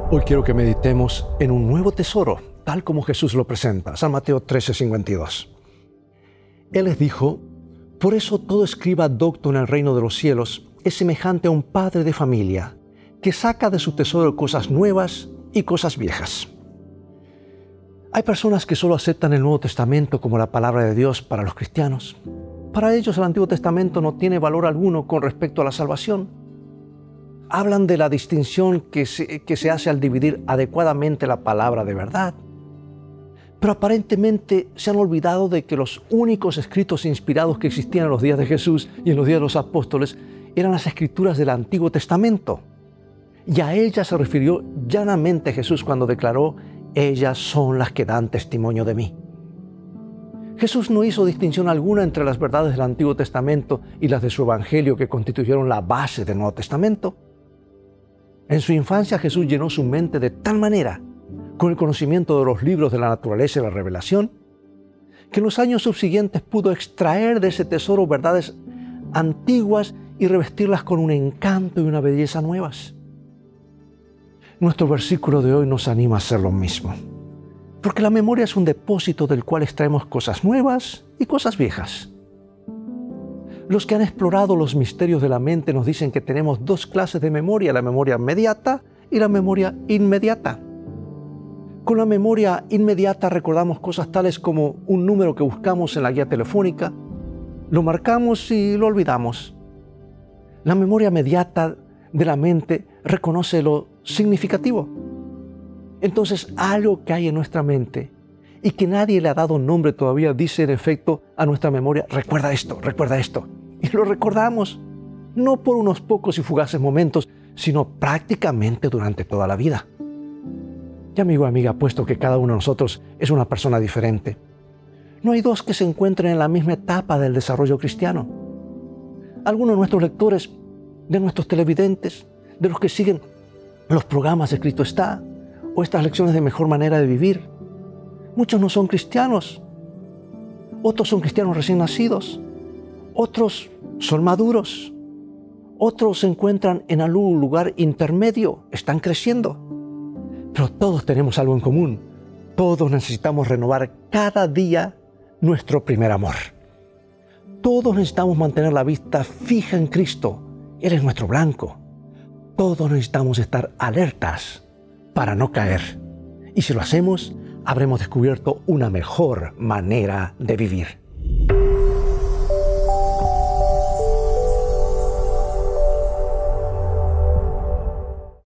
Hoy quiero que meditemos en un nuevo tesoro, tal como Jesús lo presenta. San Mateo 13:52. Él les dijo: por eso todo escriba docto en el reino de los cielos es semejante a un padre de familia, que saca de su tesoro cosas nuevas y cosas viejas. Hay personas que solo aceptan el Nuevo Testamento como la palabra de Dios para los cristianos. Para ellos el Antiguo Testamento no tiene valor alguno con respecto a la salvación. Hablan de la distinción que se hace al dividir adecuadamente la palabra de verdad. Pero aparentemente se han olvidado de que los únicos escritos inspirados que existían en los días de Jesús y en los días de los apóstoles eran las escrituras del Antiguo Testamento. Y a ellas se refirió llanamente Jesús cuando declaró: ellas son las que dan testimonio de mí. Jesús no hizo distinción alguna entre las verdades del Antiguo Testamento y las de su Evangelio, que constituyeron la base del Nuevo Testamento. En su infancia Jesús llenó su mente de tal manera con el conocimiento de los libros de la naturaleza y la revelación, que en los años subsiguientes pudo extraer de ese tesoro verdades antiguas y revestirlas con un encanto y una belleza nuevas. Nuestro versículo de hoy nos anima a hacer lo mismo, porque la memoria es un depósito del cual extraemos cosas nuevas y cosas viejas. Los que han explorado los misterios de la mente nos dicen que tenemos dos clases de memoria: la memoria inmediata y la memoria inmediata. Con la memoria inmediata recordamos cosas tales como un número que buscamos en la guía telefónica, lo marcamos y lo olvidamos. La memoria inmediata de la mente reconoce lo significativo. Entonces, algo que hay en nuestra mente y que nadie le ha dado nombre todavía dice en efecto a nuestra memoria: recuerda esto, recuerda esto. Y lo recordamos, no por unos pocos y fugaces momentos, sino prácticamente durante toda la vida. Y amigo, amiga, puesto que cada uno de nosotros es una persona diferente, no hay dos que se encuentren en la misma etapa del desarrollo cristiano. Algunos de nuestros lectores, de nuestros televidentes, de los que siguen los programas de Cristo Está, o estas lecciones de mejor manera de vivir, muchos no son cristianos. Otros son cristianos recién nacidos. Otros son maduros. Otros se encuentran en algún lugar intermedio, están creciendo. Pero todos tenemos algo en común. Todos necesitamos renovar cada día nuestro primer amor. Todos necesitamos mantener la vista fija en Cristo. Él es nuestro blanco. Todos necesitamos estar alertas para no caer. Y si lo hacemos, habremos descubierto una mejor manera de vivir.